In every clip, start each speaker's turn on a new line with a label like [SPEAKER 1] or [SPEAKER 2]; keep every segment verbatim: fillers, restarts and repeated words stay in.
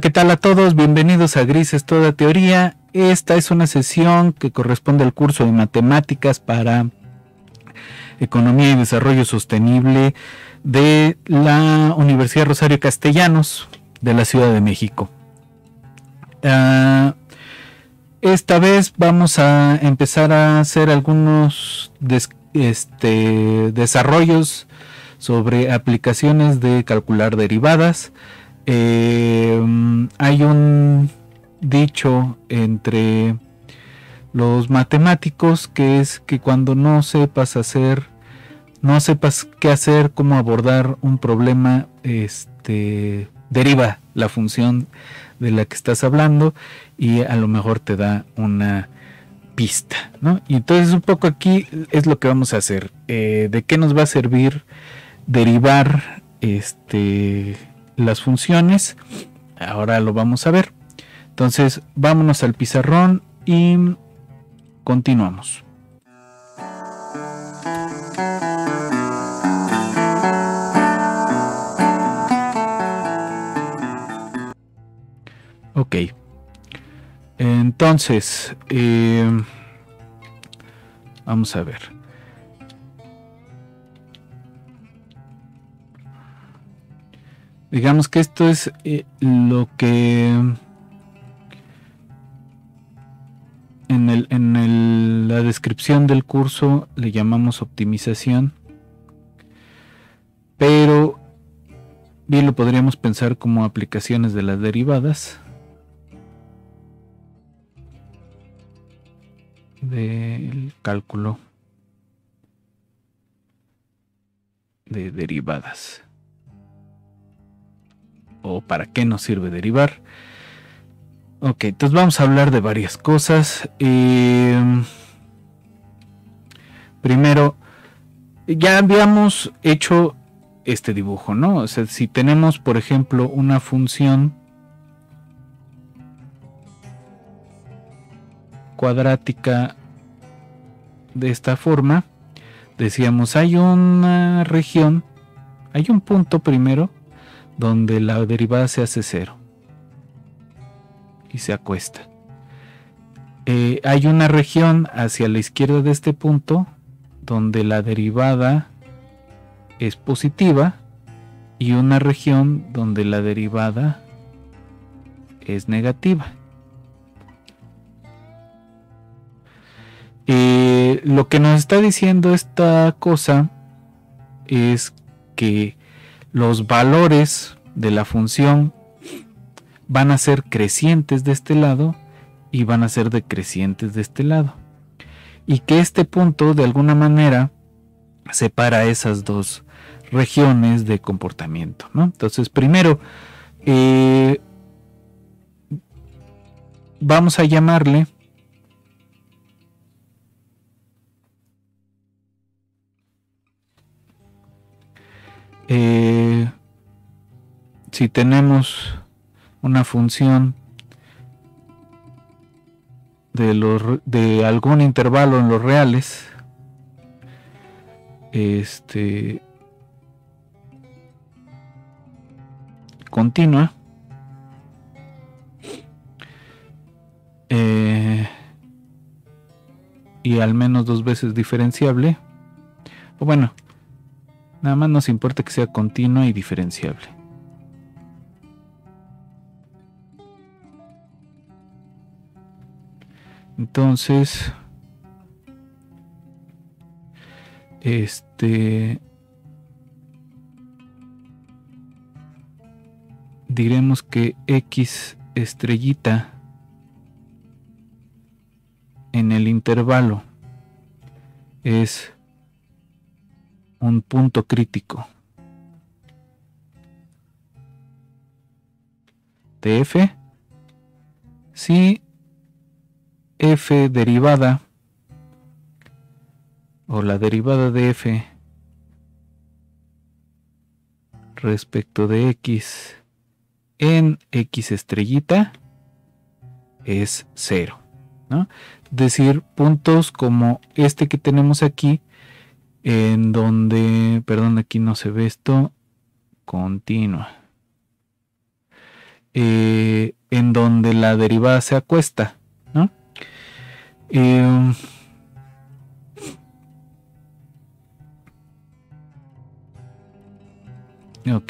[SPEAKER 1] ¿qué tal a todos? Bienvenidos a Grises Toda Teoría. Esta es una sesión que corresponde al curso de Matemáticas para Economía y Desarrollo Sostenible de la Universidad Rosario Castellanos de la Ciudad de México. Uh, esta vez vamos a empezar a hacer algunos des este, desarrollos sobre aplicaciones de calcular derivadas. Eh, hay un dicho entre los matemáticos que es que cuando no sepas hacer, no sepas qué hacer, cómo abordar un problema, este, deriva la función de la que estás hablando y a lo mejor te da una pista, ¿no? Y entonces un poco aquí es lo que vamos a hacer. Eh, ¿de qué nos va a servir derivar este las funciones? Ahora lo vamos a ver. Entonces vámonos al pizarrón y continuamos. Ok, entonces eh, vamos a ver. Digamos que esto es eh, lo que en, el, en el, la descripción del curso le llamamos optimización, pero bien lo podríamos pensar como aplicaciones de las derivadas del cálculo de derivadas. ¿O para qué nos sirve derivar? Ok, entonces vamos a hablar de varias cosas. Eh, primero, ya habíamos hecho este dibujo, ¿no? O sea, si tenemos, por ejemplo, una función cuadrática de esta forma, decíamos, hay una región, hay un punto primero, donde la derivada se hace cero y se acuesta. Eh, hay una región hacia la izquierda de este punto donde la derivada es positiva y una región donde la derivada es negativa. Eh, lo que nos está diciendo esta cosa es que los valores de la función van a ser crecientes de este lado y van a ser decrecientes de este lado. Y que este punto de alguna manera separa esas dos regiones de comportamiento, ¿no? Entonces, primero, eh, vamos a llamarle Eh, si tenemos una función de, los, de algún intervalo en los reales, este, continua, eh, y al menos dos veces diferenciable, o bueno, nada más nos importa que sea continua y diferenciable. Entonces, este, diremos que X estrellita en el intervalo es un punto crítico de f si f derivada o la derivada de f respecto de x en x estrellita es cero, ¿no? Es decir, puntos como este que tenemos aquí, en donde, perdón, aquí no se ve esto, continua. eh, en donde la derivada se acuesta, ¿no? Eh, ok.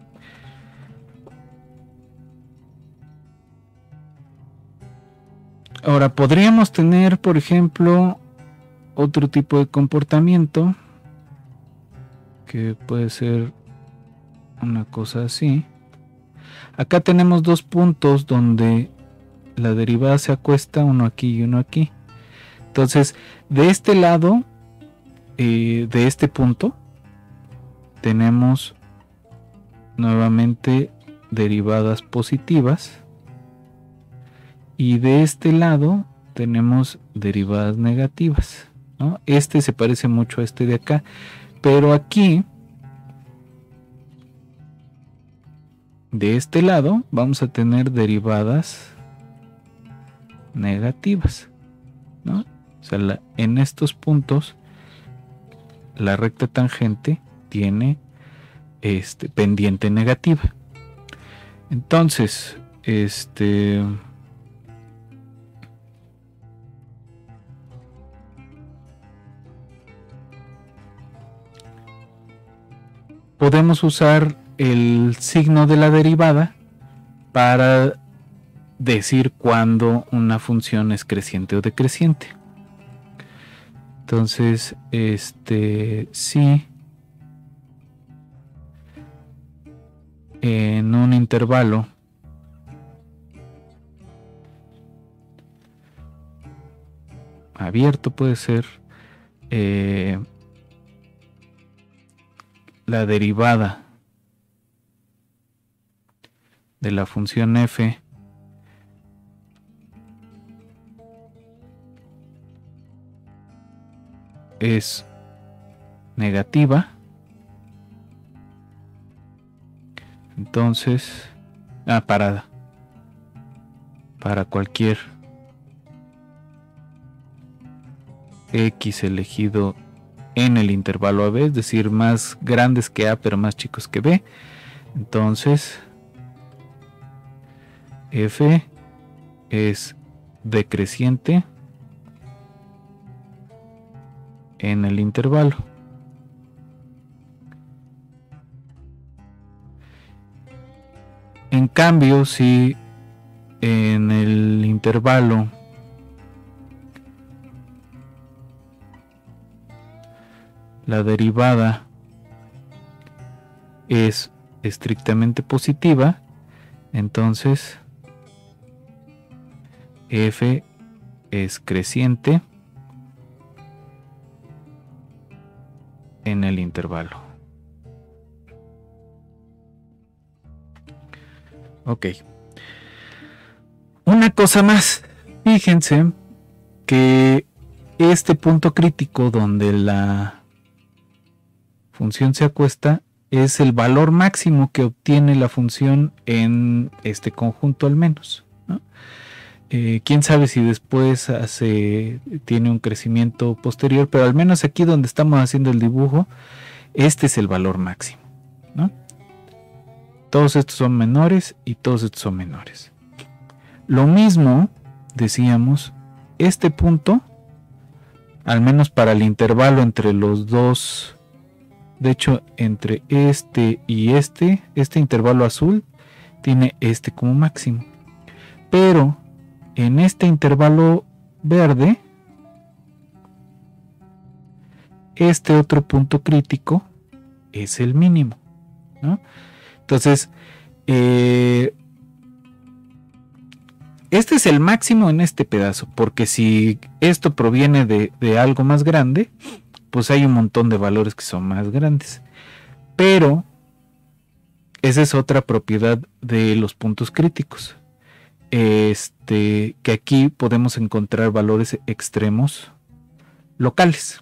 [SPEAKER 1] Ahora, podríamos tener, por ejemplo, otro tipo de comportamiento que puede ser una cosa así. Acá tenemos dos puntos donde la derivada se acuesta, uno aquí y uno aquí. Entonces, de este lado, eh, de este punto, tenemos nuevamente derivadas positivas. Y de este lado tenemos derivadas negativas, ¿no? Este se parece mucho a este de acá, pero aquí, de este lado, vamos a tener derivadas negativas, ¿no? O sea, la, en estos puntos, la recta tangente tiene este, pendiente negativa. Entonces, este... podemos usar el signo de la derivada para decir cuándo una función es creciente o decreciente. Entonces, este, si en un intervalo abierto puede ser eh, la derivada de la función f es negativa, entonces ah, para, para cualquier x elegido en el intervalo a b, es decir, más grandes que a pero más chicos que b, entonces f es decreciente en el intervalo. En cambio, si en el intervalo la derivada es estrictamente positiva, entonces f es creciente en el intervalo. Ok. Una cosa más. Fíjense que este punto crítico donde la función se acuesta es el valor máximo que obtiene la función en este conjunto al menos, ¿no? Eh, quién sabe si después hace, tiene un crecimiento posterior, pero al menos aquí donde estamos haciendo el dibujo, este es el valor máximo, ¿no? Todos estos son menores y todos estos son menores. Lo mismo, decíamos, este punto, al menos para el intervalo entre los dos, de hecho entre este y este, este intervalo azul tiene este como máximo. Pero en este intervalo verde, este otro punto crítico es el mínimo, ¿no? Entonces, eh, este es el máximo en este pedazo, porque si esto proviene de, de algo más grande, pues hay un montón de valores que son más grandes. Pero esa es otra propiedad de los puntos críticos. Este, que aquí podemos encontrar valores extremos locales.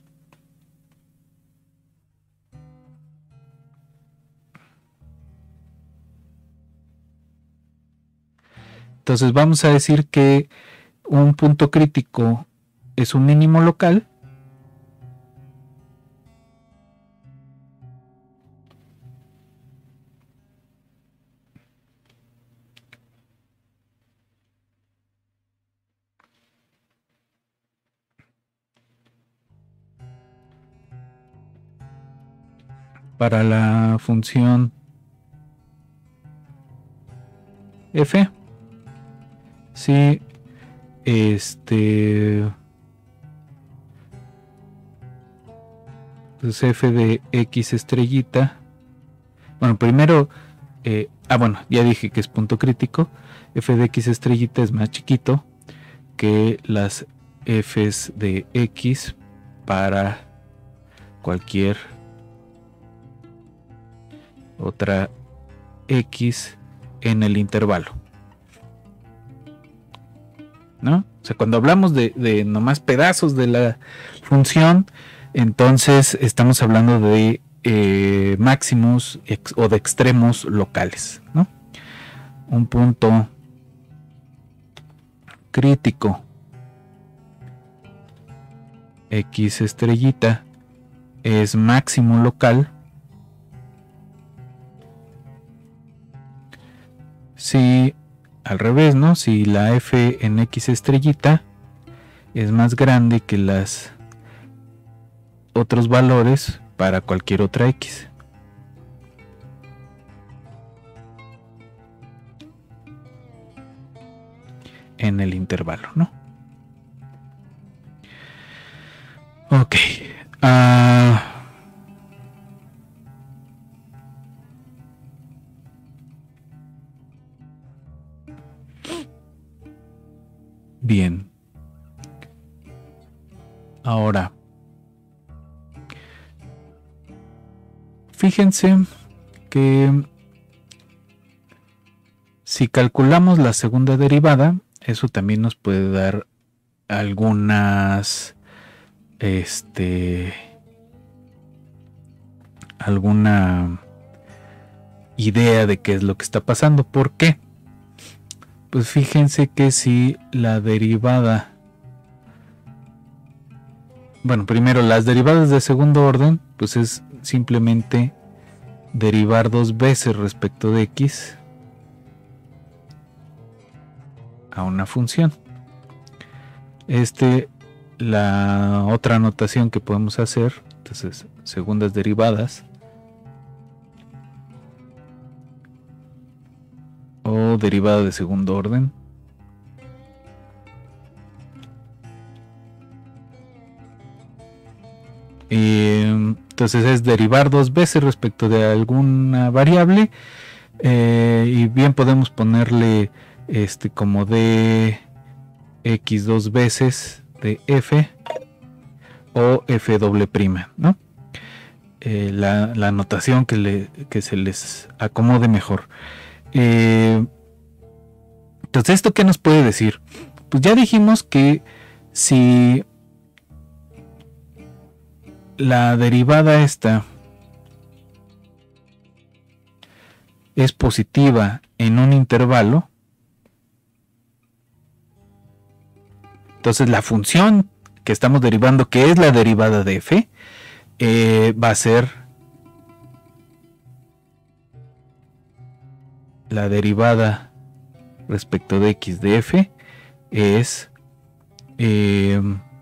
[SPEAKER 1] Entonces vamos a decir que un punto crítico es un mínimo local para la función f, si este pues f de x estrellita, bueno, primero eh, ah bueno, ya dije que es punto crítico, f de x estrellita es más chiquito que las f's de x para cualquier otra x en el intervalo, ¿no? O sea, cuando hablamos de, de nomás pedazos de la función, entonces estamos hablando de eh, máximos ex, o de extremos locales, ¿no? Un punto crítico x estrellita es máximo local si al revés, ¿no? Si la f en x estrellita es más grande que las otros valores para cualquier otra x. En el intervalo, ¿no? Ok. Uh, bien. Ahora, fíjense que si calculamos la segunda derivada, eso también nos puede dar algunas este alguna idea de qué es lo que está pasando. ¿Por qué? Pues fíjense que si la derivada, bueno, primero las derivadas de segundo orden, pues es simplemente derivar dos veces respecto de x a una función. Este, la otra anotación que podemos hacer, entonces segundas derivadas o derivada de segundo orden y entonces es derivar dos veces respecto de alguna variable, eh, y bien podemos ponerle este como de x dos veces de f o f doble prima, ¿no? Eh, la, la notación que, le, que se les acomode mejor. Eh, entonces, ¿esto qué nos puede decir? Pues ya dijimos que si la derivada esta es positiva en un intervalo, entonces la función que estamos derivando, que es la derivada de f, eh, va a ser la derivada respecto de x de f es eh,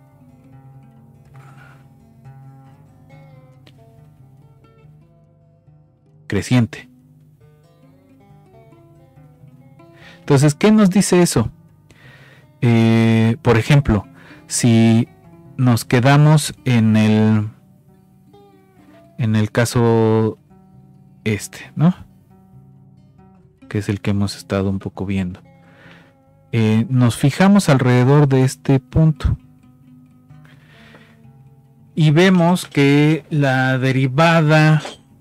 [SPEAKER 1] creciente. Entonces, ¿qué nos dice eso? Eh, por ejemplo, si nos quedamos en el en el caso este, ¿no? Que es el que hemos estado un poco viendo. Eh, nos fijamos alrededor de este punto y vemos que la derivada,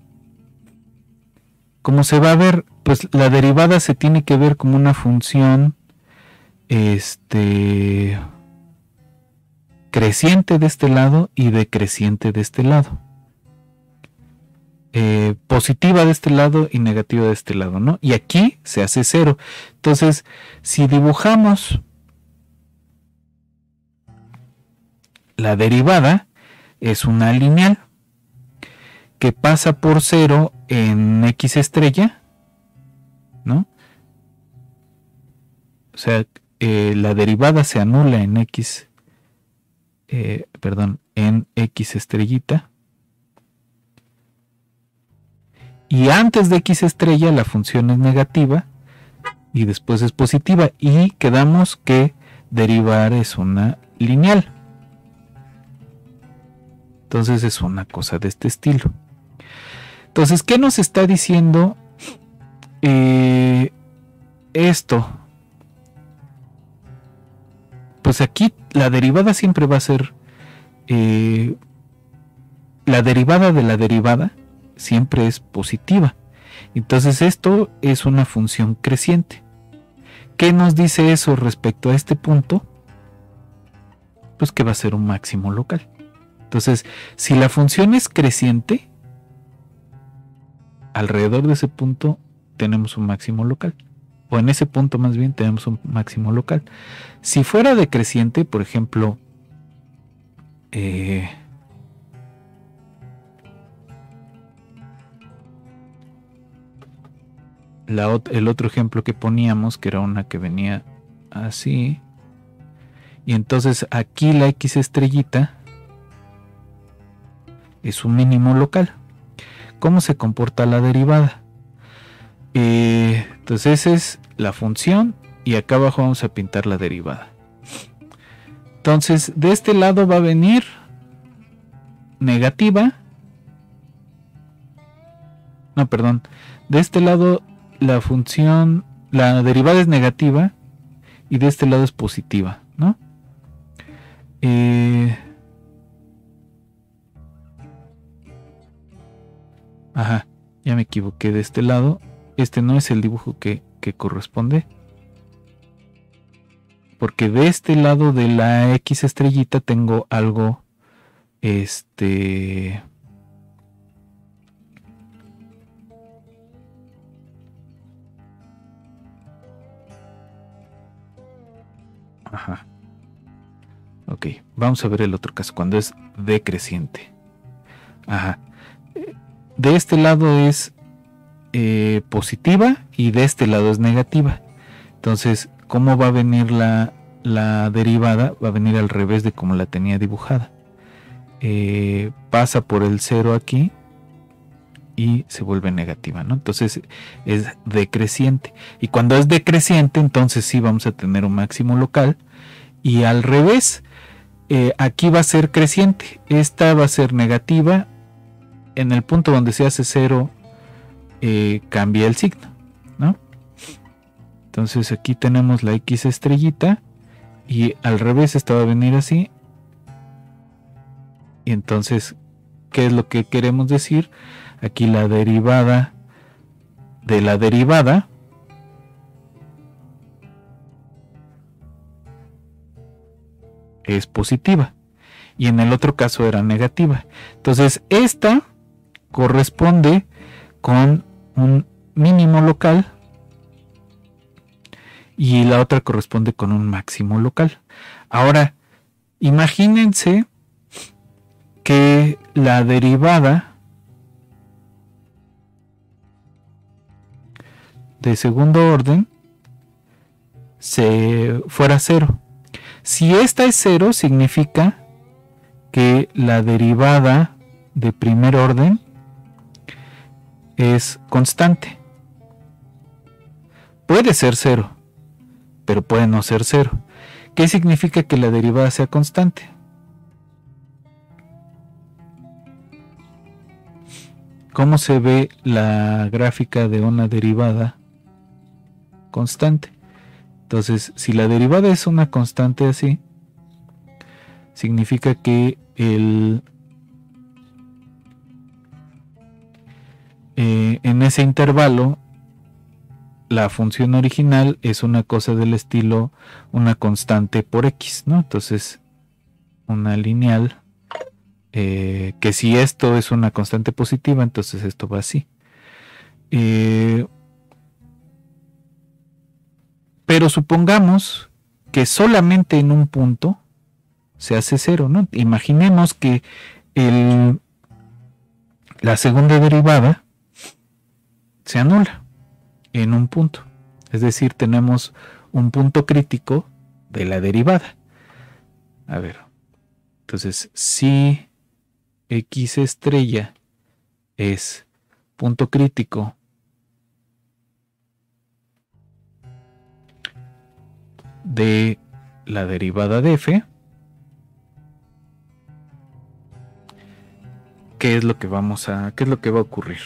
[SPEAKER 1] como se va a ver, pues la derivada se tiene que ver como una función este creciente de este lado y decreciente de este lado. Eh, positiva de este lado y negativa de este lado, ¿no? Y aquí se hace cero. Entonces, si dibujamos la derivada, es una lineal que pasa por cero en x estrella, ¿no? O sea, eh, la derivada se anula en x, eh, perdón, en x estrellita. y antes de x estrella la función es negativa y después es positiva, y quedamos que derivar es una lineal. Entonces es una cosa de este estilo. Entonces, ¿qué nos está diciendo eh, esto? Pues aquí la derivada siempre va a ser eh, la derivada de la derivada siempre es positiva. Entonces esto es una función creciente. ¿Qué nos dice eso respecto a este punto? Pues que va a ser un máximo local. Entonces, si la función es creciente, alrededor de ese punto tenemos un máximo local. O en ese punto más bien tenemos un máximo local. Si fuera decreciente, por ejemplo, eh, la, el otro ejemplo que poníamos, que era una que venía así, y entonces aquí la x estrellita es un mínimo local. ¿Cómo se comporta la derivada? Eh, entonces esa es la función y acá abajo vamos a pintar la derivada. Entonces de este lado va a venir negativa. No, perdón. De este lado la función, la derivada es negativa y de este lado es positiva, ¿no? Eh, Ajá, ya me equivoqué de este lado. Este no es el dibujo que, que corresponde. Porque de este lado de la X estrellita tengo algo, este... Ajá. Ok, vamos a ver el otro caso, cuando es decreciente. Ajá. De este lado es eh, positiva y de este lado es negativa. Entonces, ¿cómo va a venir la, la derivada? Va a venir al revés de como la tenía dibujada. Eh, pasa por el cero aquí y se vuelve negativa, ¿no? Entonces es decreciente. Y cuando es decreciente, entonces sí vamos a tener un máximo local. Y al revés, eh, aquí va a ser creciente. Esta va a ser negativa. En el punto donde se hace cero, eh, cambia el signo, ¿no? Entonces aquí tenemos la X estrellita y al revés esta va a venir así. Y entonces, ¿qué es lo que queremos decir? Aquí la derivada de la derivada es positiva y en el otro caso era negativa. Entonces esta corresponde con un mínimo local y la otra corresponde con un máximo local. Ahora, imagínense que la derivada de segundo orden se fuera cero. Si esta es cero, significa que la derivada de primer orden es constante. Puede ser cero, pero puede no ser cero. ¿Qué significa que la derivada sea constante? ¿Cómo se ve la gráfica de una derivada constante? Entonces, si la derivada es una constante así, significa que el, eh, en ese intervalo la función original es una cosa del estilo una constante por x, ¿no? Entonces, una lineal, eh, que si esto es una constante positiva, entonces esto va así. Eh, pero supongamos que solamente en un punto se hace cero, ¿no? Imaginemos que el, la segunda derivada se anula en un punto. Es decir, tenemos un punto crítico de la derivada. A ver, entonces si x estrella es punto crítico de la derivada de f, ¿qué es lo que vamos a, qué es lo que va a ocurrir?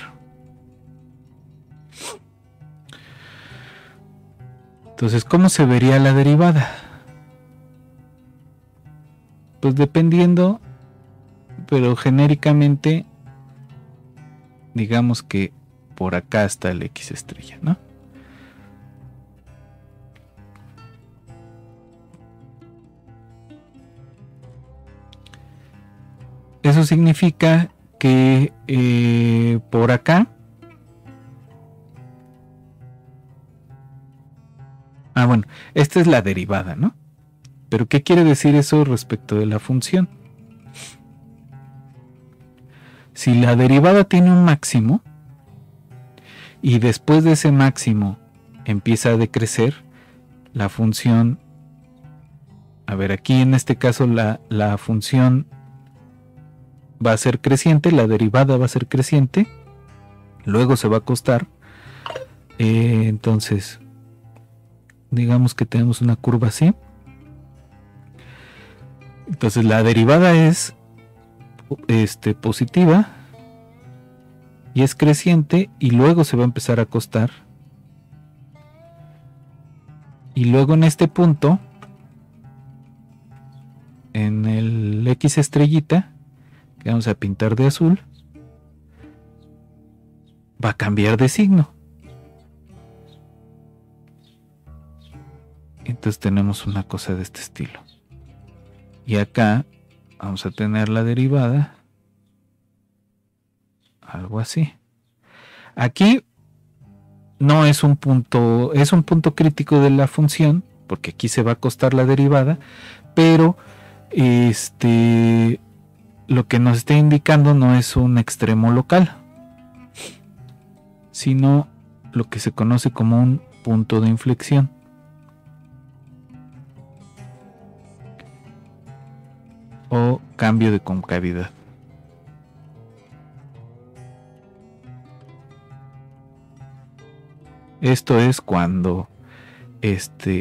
[SPEAKER 1] Entonces, ¿cómo se vería la derivada? Pues dependiendo, pero genéricamente, digamos que por acá está el x estrella, ¿no? Eso significa que eh, por acá, ah bueno, esta es la derivada, ¿no? Pero ¿qué quiere decir eso respecto de la función? Si la derivada tiene un máximo y después de ese máximo empieza a decrecer, la función, a ver, aquí en este caso la, la función va a ser creciente, la derivada va a ser creciente, luego se va a acostar, eh, entonces digamos que tenemos una curva así, entonces la derivada es este, positiva y es creciente y luego se va a empezar a acostar, y luego en este punto, en el x estrellita, que vamos a pintar de azul, va a cambiar de signo. Entonces tenemos una cosa de este estilo. Y acá vamos a tener la derivada, algo así. Aquí no es un punto, es un punto crítico de la función, porque aquí se va a acostar la derivada, pero este... lo que nos está indicando no es un extremo local, sino lo que se conoce como un punto de inflexión. O cambio de concavidad. Esto es cuando este,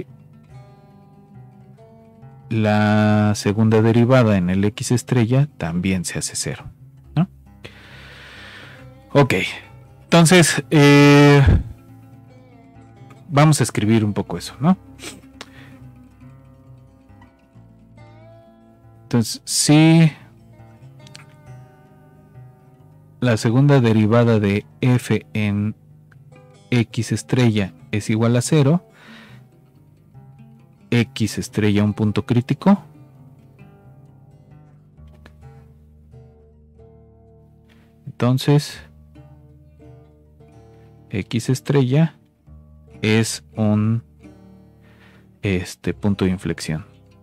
[SPEAKER 1] la segunda derivada en el x estrella también se hace cero, ¿no? Ok, entonces eh, vamos a escribir un poco eso, ¿no? Entonces, si la segunda derivada de f en x estrella es igual a cero, x estrella un punto crítico, entonces x estrella es un este punto de inflexión.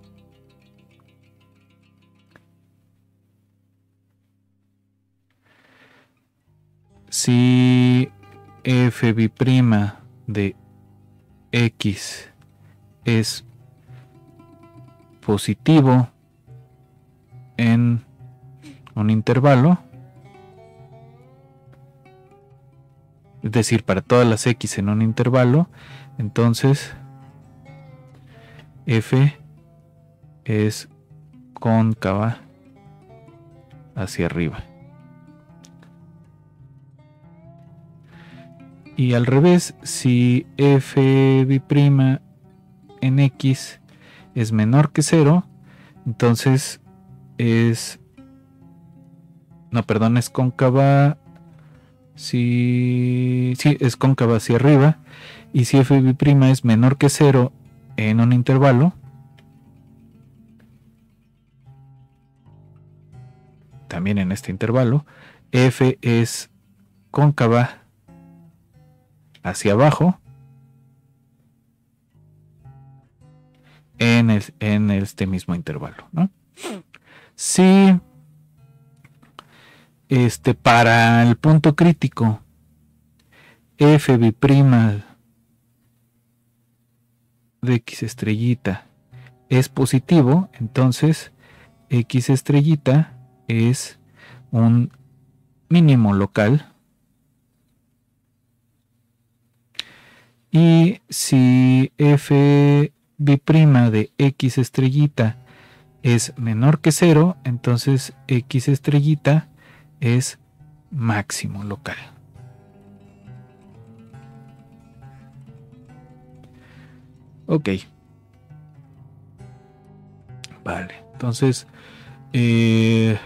[SPEAKER 1] Si f b' de x es positivo en un intervalo, es decir, para todas las x en un intervalo, entonces f es cóncava hacia arriba. Y al revés, si f b' en x es menor que cero, entonces es, no, perdón, es cóncava, si, sí, es cóncava hacia arriba, y si f b' es menor que cero en un intervalo, también en este intervalo, f es cóncava hacia abajo en, el, en este mismo intervalo, ¿no? Si este, para el punto crítico f b' de x estrellita es positivo, entonces x estrellita es un mínimo local Y si f b' de x estrellita es menor que cero, entonces x estrellita es máximo local. Ok. Vale, entonces eh,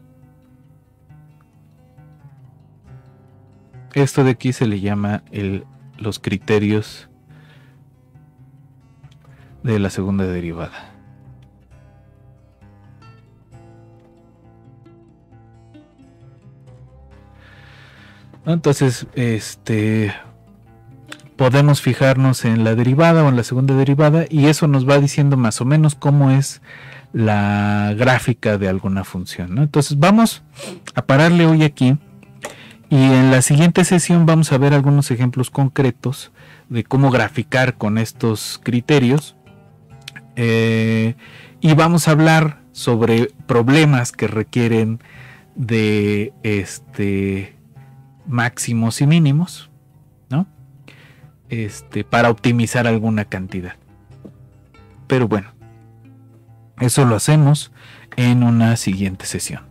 [SPEAKER 1] esto de aquí se le llama el, los criterios de la segunda derivada. Entonces, este, podemos fijarnos en la derivada o en la segunda derivada y eso nos va diciendo más o menos cómo es la gráfica de alguna función, ¿no? Entonces vamos a pararle hoy aquí y en la siguiente sesión vamos a ver algunos ejemplos concretos de cómo graficar con estos criterios eh, y vamos a hablar sobre problemas que requieren de este máximos y mínimos, ¿no? Este, para optimizar alguna cantidad. Pero bueno, eso lo hacemos en una siguiente sesión.